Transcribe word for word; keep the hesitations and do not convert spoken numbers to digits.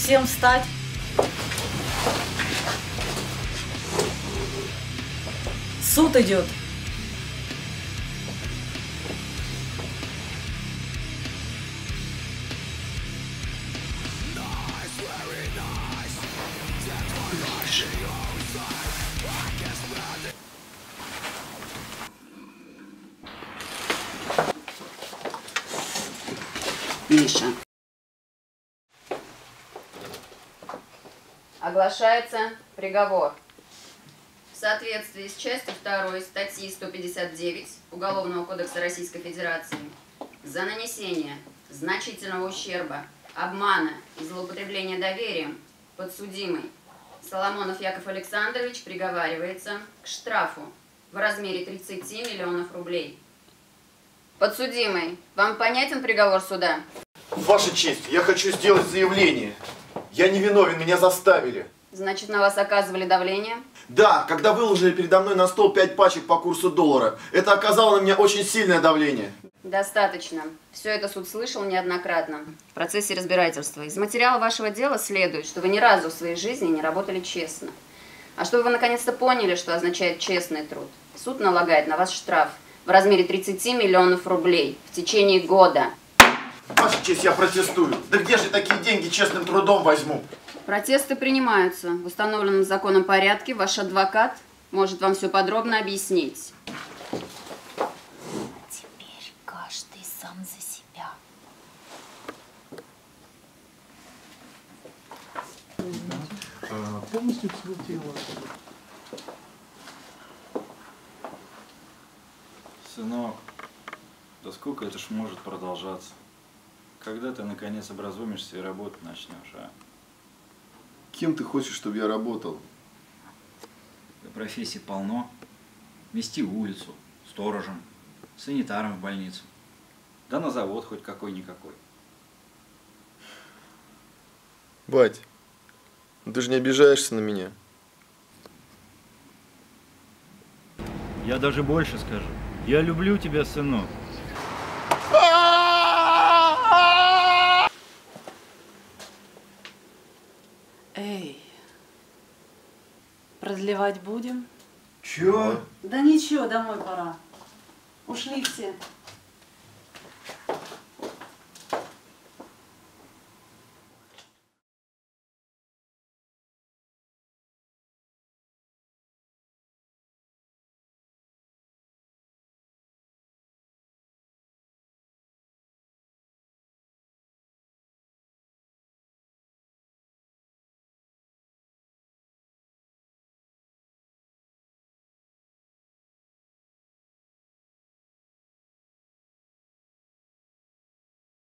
Всем встать. Суд идет. Миша. Оглашается приговор. В соответствии с частью второй статьи сто пятьдесят девять Уголовного кодекса Российской Федерации за нанесение значительного ущерба, обмана и злоупотребления доверием подсудимый Соломонов Яков Александрович приговаривается к штрафу в размере тридцати миллионов рублей. Подсудимый, вам понятен приговор суда? Ваша честь, я хочу сделать заявление. Я не виновен, меня заставили. Значит, на вас оказывали давление? Да, когда выложили передо мной на стол пять пачек по курсу доллара, это оказало на меня очень сильное давление. Достаточно. Все это суд слышал неоднократно. В процессе разбирательства из материала вашего дела следует, что вы ни разу в своей жизни не работали честно. А чтобы вы наконец-то поняли, что означает честный труд, суд налагает на вас штраф в размере тридцати миллионов рублей в течение года. Ваша честь, я протестую. Да где же такие деньги честным трудом возьму? Протесты принимаются. В установленном законом порядке ваш адвокат может вам все подробно объяснить. Теперь каждый сам за себя. А, полностью всего тела. Сынок, да сколько это ж может продолжаться? Когда ты наконец образумишься и работать начнешь, а? Кем ты хочешь, чтобы я работал? Да профессий полно. Мести улицу, сторожем, санитаром в больницу. Да на завод хоть какой-никакой. Бать, ну ты же не обижаешься на меня? Я даже больше скажу. Я люблю тебя, сынок. Эй, продлевать будем? Чё? Да ничего, домой пора. Ушли все.